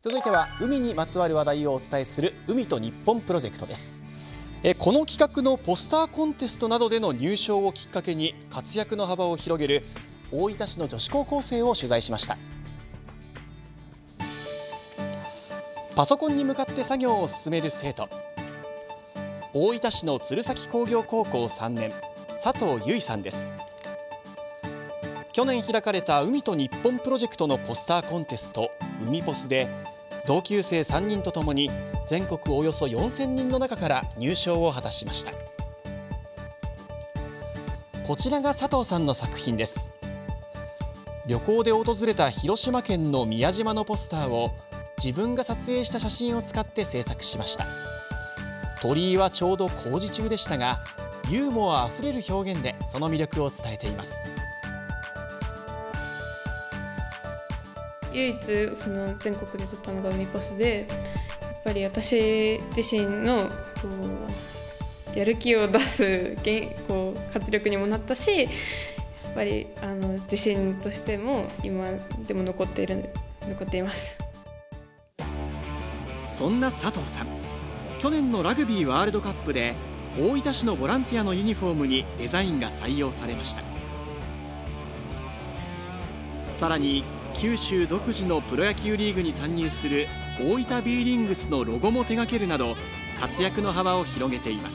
続いては海にまつわる話題をお伝えする海と日本プロジェクトです。この企画のポスターコンテストなどでの入賞をきっかけに活躍の幅を広げる大分市の女子高校生を取材しました。パソコンに向かって作業を進める生徒、大分市の鶴崎工業高校3年佐藤由衣さんです。去年開かれた海と日本プロジェクトのポスターコンテスト海ポスで同級生3人とともに全国およそ4000人の中から入賞を果たしました。こちらが佐藤さんの作品です。旅行で訪れた広島県の宮島のポスターを自分が撮影した写真を使って制作しました。鳥居はちょうど工事中でしたが、ユーモアあふれる表現でその魅力を伝えています。 唯一その全国で撮ったのが海ポスで、やっぱり私自身のやる気を出す活力にもなったし、やっぱり自信としても今でも残っています。 そんな佐藤さん、去年のラグビーワールドカップで大分市のボランティアのユニフォームにデザインが採用されました。さらに九州独自のプロ野球リーグに参入する大分 B リングスのロゴも手掛けるなど活躍の幅を広げています。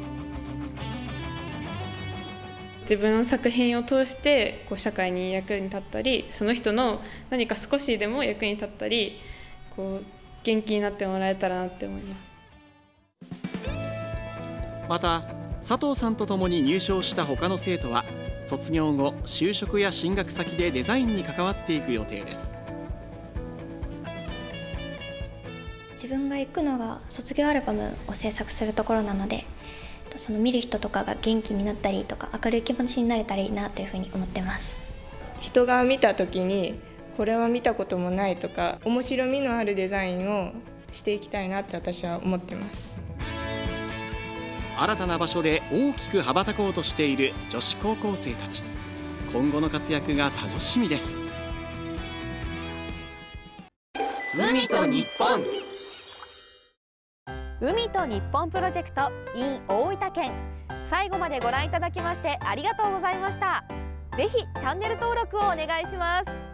自分の作品を通して社会に役に立ったり、その人の何か少しでも役に立ったり、元気になってもらえたらなって思います。 また佐藤さんとともに入賞した他の生徒は卒業後就職や進学先でデザインに関わっていく予定です。 自分が行くのが卒業アルバムを制作するところなので、その見る人とかが元気になったりとか明るい気持ちになれたらいいなというふうに思ってます。 人が見た時にこれは見たこともないとか、面白みのあるデザインをしていきたいなって私は思ってます。 新たな場所で大きく羽ばたこうとしている女子高校生たち、今後の活躍が楽しみです。 海と日本、海と日本プロジェクト in 大分県、最後までご覧いただきましてありがとうございました。ぜひチャンネル登録をお願いします。